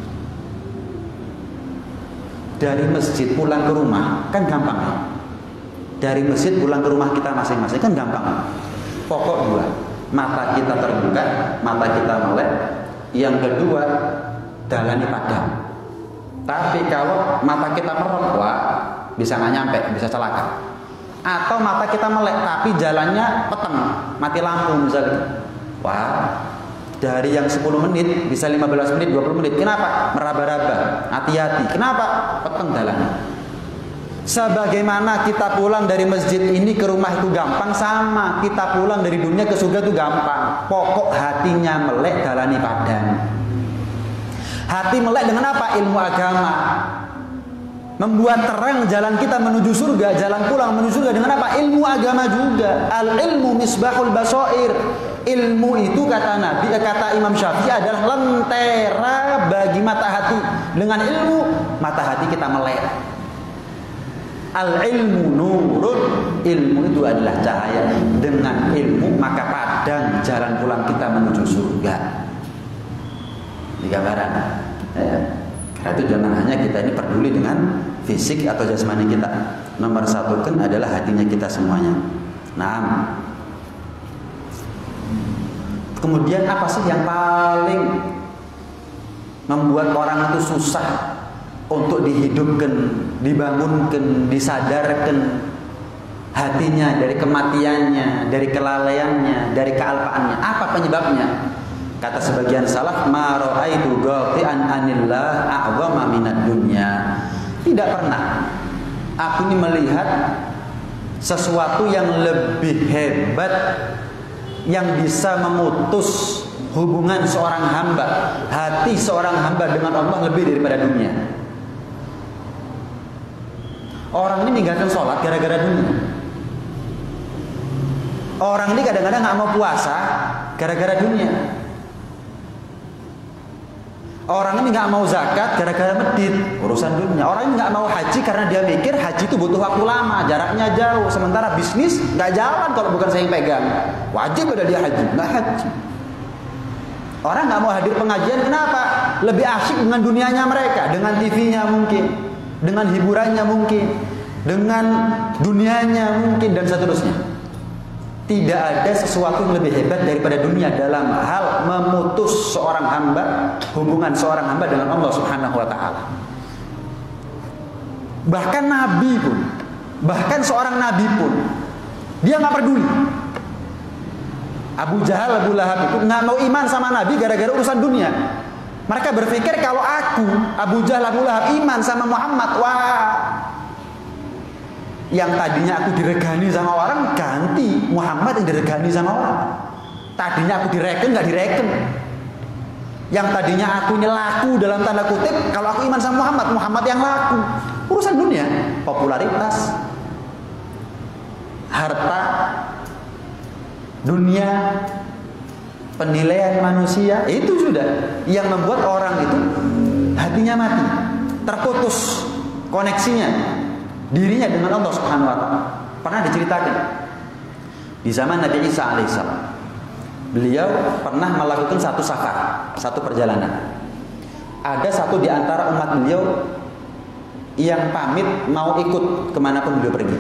Dari masjid pulang ke rumah kan gampang ya. Dari masjid pulang ke rumah kita masing-masing kan gampang. Pokok dua, mata kita terbuka, mata kita melek. Yang kedua, dalani padang. Tapi kalau mata kita merem, wah, bisa nggak nyampe, bisa celaka. Atau mata kita melek tapi jalannya peteng, mati lampu misalnya. Wah, dari yang sepuluh menit bisa lima belas menit, dua puluh menit. Kenapa? Meraba-raba, hati-hati. Kenapa? Peteng jalannya. Sebagaimana kita pulang dari masjid ini ke rumah itu gampang, sama kita pulang dari dunia ke surga itu gampang. Pokok hatinya melek, dalani padang. Hati melek dengan apa? Ilmu agama. Membuat terang jalan kita menuju surga, jalan pulang menuju surga dengan apa? Ilmu agama juga. Al-ilmu misbahul basair. Ilmu itu kata Nabi, kata Imam Syafi'i adalah lentera bagi mata hati. Dengan ilmu mata hati kita melek. Al-ilmu nurun, ilmu itu adalah cahaya. Dengan ilmu maka padang jalan pulang kita menuju surga. Ini gambaran. Ya. Karena itu jangan hanya kita ini peduli dengan fisik atau jasmani kita. Nomor satu kan adalah hatinya kita semuanya. Nah, kemudian apa sih yang paling membuat orang itu susah untuk dihidupkan, dibangunkan, disadarkan hatinya dari kematiannya, dari kelalaiannya, dari kealpaannya? Apa penyebabnya? Kata sebagian salaf, ma ra'aitu ghati'an anillah a'zama minad dunya. Tidak pernah aku ini melihat sesuatu yang lebih hebat yang bisa memutus hubungan seorang hamba, hati seorang hamba dengan Allah lebih daripada dunia. Orang ini meninggalkan sholat gara-gara dunia. Orang ini kadang-kadang nggak mau puasa gara-gara dunia. Orang ini nggak mau zakat gara-gara medit, urusan dunia. Orang ini nggak mau haji karena dia mikir haji itu butuh waktu lama, jaraknya jauh. Sementara bisnis nggak jalan kalau bukan saya yang pegang. Wajib ada dia haji, nggak haji. Orang nggak mau hadir pengajian, kenapa? Lebih asyik dengan dunianya mereka, dengan T V-nya mungkin, dengan hiburannya mungkin, dengan dunianya mungkin, dan seterusnya. Tidak ada sesuatu yang lebih hebat daripada dunia dalam hal memutus seorang hamba, hubungan seorang hamba dengan Allah Subhanahu wa taala. Bahkan nabi pun, bahkan seorang nabi pun dia nggak peduli. Abu Jahal, Abu Lahab itu nggak mau iman sama nabi gara-gara urusan dunia. Mereka berpikir kalau aku, Abu Jahal, Abu Lahab iman sama Muhammad, wah, yang tadinya aku diregani sama orang, ganti Muhammad yang diregani sama orang. Tadinya aku direken, nggak direken. Yang tadinya aku ini laku dalam tanda kutip, kalau aku iman sama Muhammad, Muhammad yang laku. Urusan dunia, popularitas, harta, dunia, penilaian manusia, itu sudah yang membuat orang itu hatinya mati, terputus koneksinya dirinya dengan Allah Subhanahu wa taala. Pernah diceritakan di zaman Nabi Isa alaihissalam, beliau pernah melakukan satu safar, satu perjalanan. Ada satu di antara umat beliau yang pamit mau ikut kemanapun beliau pergi.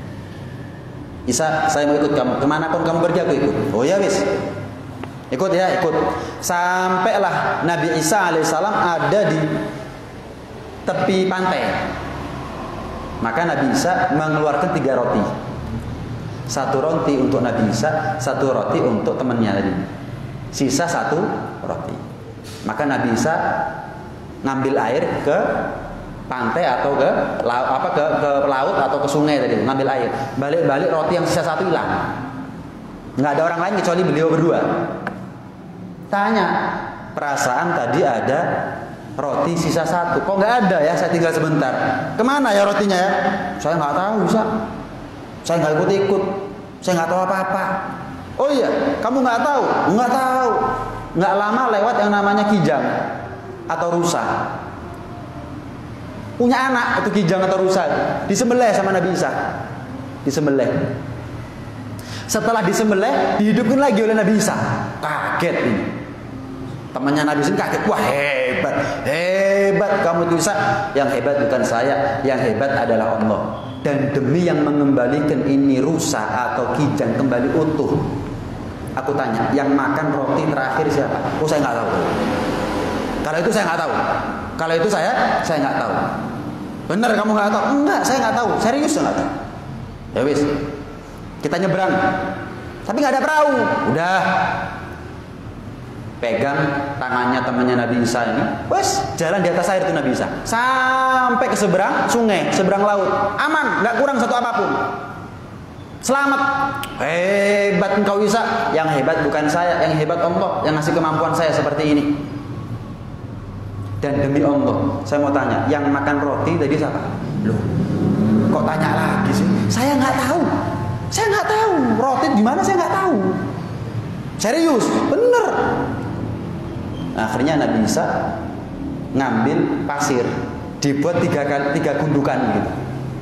Isa, saya mau ikut kamu, kemanapun kamu pergi aku ikut. Oh ya wis, ikut ya, ikut. Sampailah Nabi Isa alaihissalam ada di tepi pantai. Maka Nabi Isa mengeluarkan tiga roti. Satu roti untuk Nabi Isa, satu roti untuk temannya tadi. Sisa satu roti. Maka Nabi Isa ngambil air ke pantai atau ke laut, apa ke, ke laut atau ke sungai tadi, ngambil air. Balik-balik roti yang sisa satu hilang. Nggak ada orang lain kecuali beliau berdua. Tanya, perasaan tadi ada roti sisa satu. Kok nggak ada ya? Saya tinggal sebentar. Kemana ya rotinya ya? Saya nggak tahu, bisa. Saya nggak ikut-ikut. Saya nggak tahu apa-apa. Oh iya, kamu nggak tahu? Nggak tahu. Nggak lama lewat yang namanya kijang atau rusa. Punya anak itu kijang atau rusa, disembelih sama Nabi Isa. Disembelih. Setelah disembelih, dihidupkan lagi oleh Nabi Isa. Kaget ini. Temannya Nabi Isa kaget. Wah, hebat, hebat kamu itu Isa. Yang hebat bukan saya, yang hebat adalah Allah. Dan demi yang mengembalikan ini rusa atau kijang kembali utuh, aku tanya, yang makan roti terakhir siapa? Oh, saya nggak tahu. Kalau itu saya nggak tahu. Kalau itu saya, saya nggak tahu. Bener kamu nggak tahu? Enggak, saya nggak tahu. Serius nggak tahu. Ya wis, kita nyebrang. Tapi nggak ada perahu. Udah, pegang tangannya temannya Nabi Isa ini. Wes, jalan di atas air itu Nabi Isa. Sampai ke seberang sungai, seberang laut. Aman, nggak kurang satu apapun. Selamat. Hebat engkau Isa. Yang hebat bukan saya, yang hebat Allah yang ngasih kemampuan saya seperti ini. Dan demi Allah, saya mau tanya, yang makan roti tadi siapa? Loh, kok tanya lagi sih? Saya nggak tahu. Saya nggak tahu. Roti gimana saya nggak tahu. Serius, bener. Nah, akhirnya Nabi Isa ngambil pasir, dibuat tiga kali tiga gundukan gitu.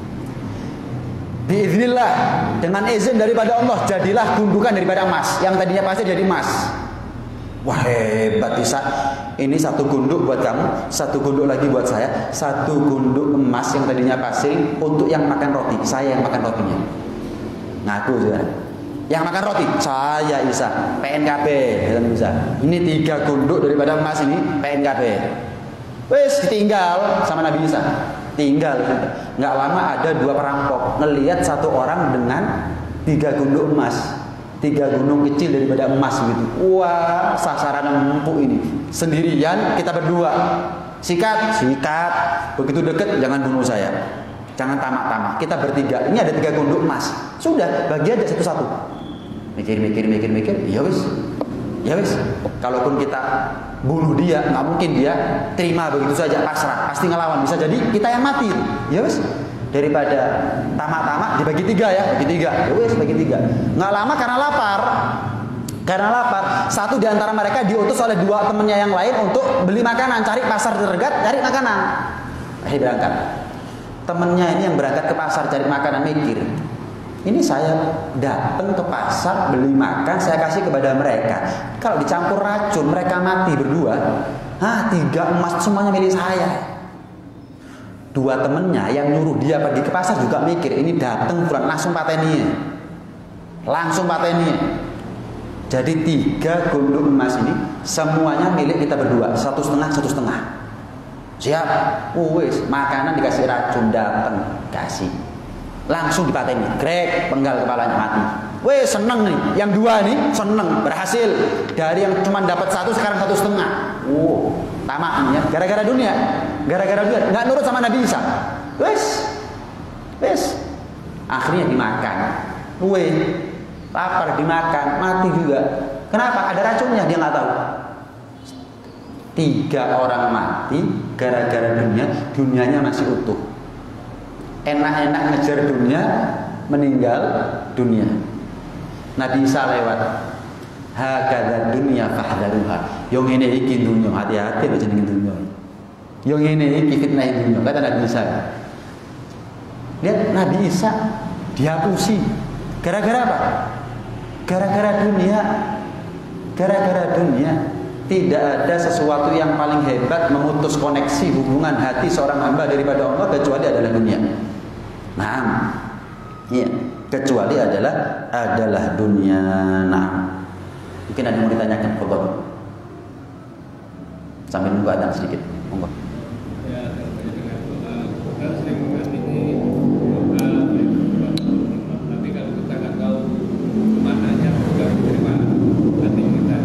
Biiznillah, dengan izin daripada Allah, jadilah gundukan daripada emas. Yang tadinya pasir jadi emas. Wah, hebat Isa. Ini satu gunduk buat kamu, satu gunduk lagi buat saya, satu gunduk emas yang tadinya pasir untuk yang makan roti. Saya yang makan rotinya. Ngaku sudah. Yang makan roti, saya Isa, P N K B, Isa. Ini tiga gunduk daripada emas ini, P N K B. Wes ditinggal sama Nabi Isa. Tinggal. Nggak lama ada dua perampok ngelihat satu orang dengan tiga gunduk emas. Tiga gunung kecil daripada emas gitu. Wah, sasaran empuk ini. Sendirian kita berdua. Sikat, sikat. Begitu deket jangan bunuh saya. Jangan tamak-tamak. Kita bertiga. Ini ada tiga gunduk emas. Sudah, bagi aja satu-satu. Mikir, mikir, mikir, mikir. Ya wis. Ya wis. Kalaupun kita bunuh dia, nggak mungkin dia terima begitu saja pasrah. Pasti ngelawan. Bisa jadi kita yang mati. Ya wis. Daripada tamak-tamak dibagi tiga ya, bagi tiga. Ya wis, bagi tiga. Nggak lama karena lapar. Karena lapar, satu di antara mereka diutus oleh dua temannya yang lain untuk beli makanan, cari pasar terdekat, cari makanan. Akhirnya berangkat. Temennya ini yang berangkat ke pasar cari makanan mikir, ini saya datang ke pasar beli makan, saya kasih kepada mereka. Kalau dicampur racun, mereka mati berdua. Hah, tiga emas semuanya milik saya. Dua temennya yang nyuruh dia pergi ke pasar juga mikir, ini datang pulang langsung pateni, langsung pateni. Jadi tiga gunduk emas ini semuanya milik kita berdua, satu setengah satu setengah. Siap, wes makanan dikasih racun datang kasih, langsung dipateni, grek penggal kepalanya mati. Wes seneng nih, yang dua nih seneng berhasil dari yang cuma dapat satu sekarang satu setengah. Wow, tamaknya gara-gara dunia, gara-gara dunia nggak nurut sama Nabi Isa. Wes, wes akhirnya dimakan. Wes lapar dimakan, mati juga. Kenapa? Ada racunnya, dia nggak tahu. Tiga orang mati gara-gara dunia, dunianya masih utuh. Enak-enak ngejar dunia, meninggal dunia. Nabi Isa lewat. Hakadha dunia fahdharuha. Yang ini iki dunia, hati-hati baca dengan dunia. Yang ini iki fitnah dunia, kata Nabi Isa. Lihat Nabi Isa dihapusi. Gara-gara apa? Gara-gara dunia. Gara-gara dunia. Tidak ada sesuatu yang paling hebat memutus koneksi hubungan hati seorang hamba daripada Allah kecuali adalah dunia. Nah, iya, kecuali adalah adalah dunia. Nah, mungkin ada yang mau ditanyakan, Bapak. Sambil nunggu adhan sedikit, monggo. Ya, terkait dengan doa, kita sering mengamini doa, tapi kalau kita nggak tahu maknanya, juga diterima hati kita.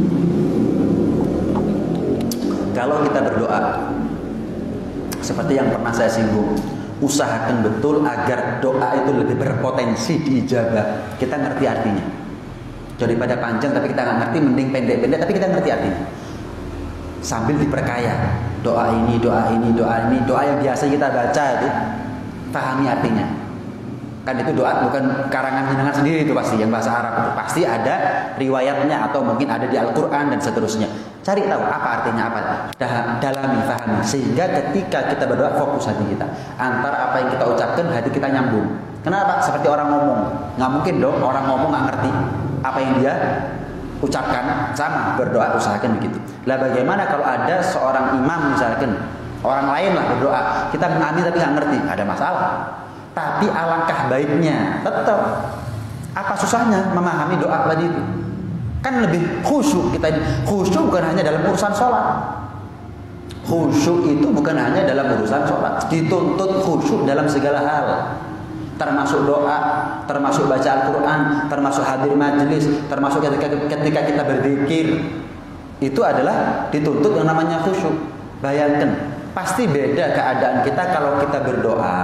Kalau kita berdoa, seperti yang pernah saya singgung, usahakan betul agar doa itu lebih berpotensi diijabah. Kita ngerti artinya. Daripada panjang tapi kita nggak ngerti, mending pendek-pendek tapi kita ngerti artinya. sambil diperkaya. Doa ini, doa ini, doa ini, doa yang biasa kita baca itu, pahami artinya. Kan itu doa bukan karangan jenengan sendiri itu pasti, yang bahasa Arab itu pasti ada riwayatnya atau mungkin ada di Al-Quran dan seterusnya. Cari tahu apa artinya, apa dalami, pahami, sehingga ketika kita berdoa fokus hati kita antara apa yang kita ucapkan, hati kita nyambung. Kenapa? Seperti orang ngomong, nggak mungkin dong orang ngomong nggak ngerti apa yang dia ucapkan. Sama berdoa, usahakan begitu. Lah bagaimana kalau ada seorang imam misalkan, orang lain lah berdoa, kita mengamin tapi nggak ngerti, ada masalah. Tapi alangkah baiknya tetap, apa susahnya memahami doa tadi itu? Kan lebih khusyuk kita. Khusyuk bukan hanya dalam urusan sholat. Khusyuk itu bukan hanya dalam urusan sholat. Dituntut khusyuk dalam segala hal, termasuk doa, termasuk baca Al-Quran, termasuk hadir majelis, termasuk ketika, ketika kita berzikir. Itu adalah dituntut yang namanya khusyuk. Bayangkan, pasti beda keadaan kita kalau kita berdoa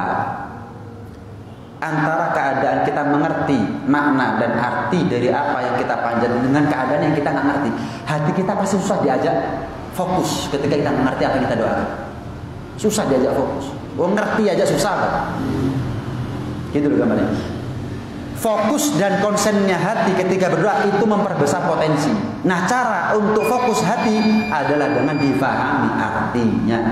antara keadaan kita mengerti makna dan arti dari apa yang kita panjatkan dengan keadaan yang kita nggak ngerti. Hati kita pasti susah diajak fokus ketika kita mengerti apa yang kita doakan. Susah diajak fokus. Oh, ngerti aja susah kan? Gitu loh gambarnya. Fokus dan konsennya hati ketika berdoa itu memperbesar potensi. Nah, cara untuk fokus hati adalah dengan difahami artinya.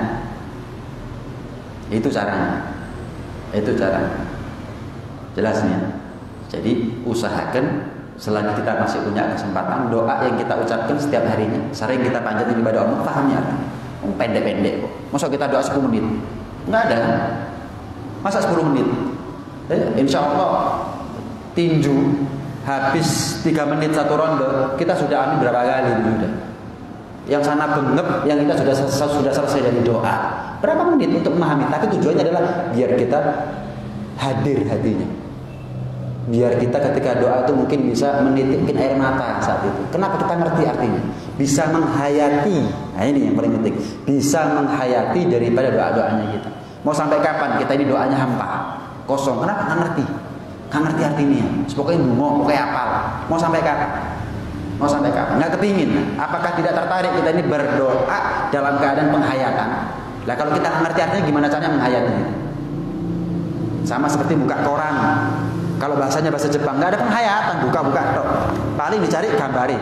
Itu caranya. Itu caranya. Jelasnya. Jadi usahakan selagi kita masih punya kesempatan, doa yang kita ucapkan setiap harinya, sering kita panjatin ibadah Allah, pahami artinya. Pendek-pendek kok. Masa kita doa sepuluh menit? Enggak ada kan? Masa sepuluh menit? Eh, insya Allah tinju habis tiga menit satu ronde, kita sudah amin berapa kali sudah. Yang sana bengep, yang kita sudah sudah selesai dari doa. Berapa menit untuk memahami? Tapi tujuannya adalah biar kita hadir hatinya. Biar kita ketika doa itu mungkin bisa menitikin air mata saat itu. Kenapa kita ngerti artinya? Bisa menghayati. Nah ini yang paling penting. Bisa menghayati daripada doa-doanya kita. Mau sampai kapan kita ini doanya hampa, kosong? Kenapa? Nggak ngerti. Nggak ngerti artinya. Pokoknya bungo, pokoknya apal. Mau sampai kapan? Mau sampai kapan? Nggak kepingin. Apakah tidak tertarik kita ini berdoa dalam keadaan penghayatan? Nah kalau kita nggak ngerti artinya, gimana caranya menghayatinya? Sama seperti buka koran. Kalau bahasanya bahasa Jepang, nggak ada penghayatan, buka-buka tok. Paling dicari gambari.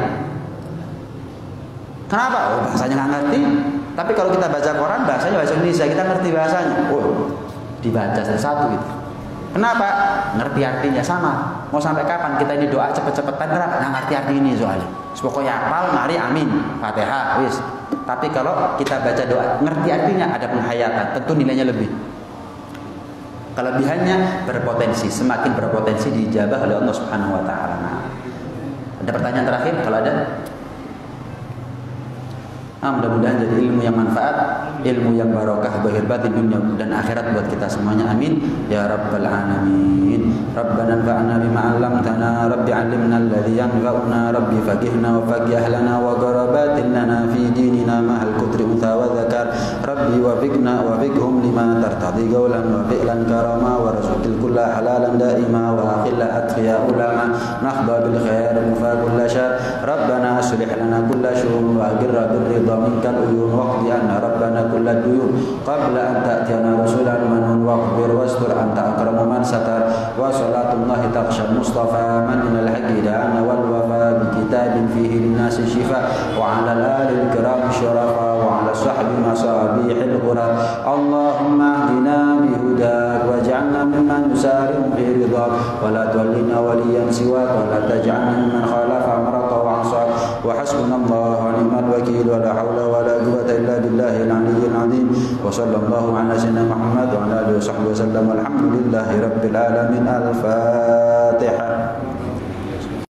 Kenapa? Oh, bahasanya nggak ngerti. Tapi kalau kita baca koran, bahasanya bahasa Indonesia, kita ngerti bahasanya. Oh, dibaca satu gitu. Kenapa? Ngerti artinya. Sama. Mau sampai kapan kita ini doa cepet-cepetan? Kenapa? Nggak ngerti arti ini soalnya. Pokoknya hafal, mari amin, Fatihah, wis. Tapi kalau kita baca doa, ngerti artinya, ada penghayatan, tentu nilainya lebih. Kelebihannya berpotensi, semakin berpotensi diijabah oleh Allah Subhanahu wa taala. Nah, ada pertanyaan terakhir kalau ada? Nah, mudah-mudahan jadi ilmu yang manfaat, ilmu yang barokah zahir batin dunia dan akhirat buat kita semuanya. Amin ya rabbal alamin. Rabbana anfa'na bima 'allamtana, rabbi 'allimna alladhi yanfa'una, rabbi faqihna wa faqih lana wa qarabatin lana fi dinina ma'al kutri untha wa dzakar. Rabbi wafiqna wa fiqhum lima tartadi qawlan wa fi'lan karama wa razuqil kulla halalan daima wa akhilla atqiya ulama nakhba bil khair mufa kulla syar. Rabbana aslih lana kulla syu'un wa agirra bir ridha minkal uyun waqdi anna rabbana kulla duyun qabla an ta'tiyana rasulan manun waqbir wastur anta akramu man satar wa salatullahi taqsha mustafa man minal haqqi da'ana wal wafa bi kitabin fihi linnasi shifa wa 'ala al-ali al-kiram syarafa wa 'ala sahbi masabihil ghurab. Allahumma hdina bihudak waj'alna mimman yusari'u fi ridhak wa la tuwallina waliyan siwak wa la taj'alna mimman khalafa amraka wa 'asak wa hasbunallahu wa ni'mal wakeel wa la hawla wa la quwwata illa billahil aliyyil azim. Wa sallallahu ala sayyidina Muhammad wa ala alihi wa sahbihi wa sallam. Alhamdulillahi rabbil alamin. Al-Fatihah.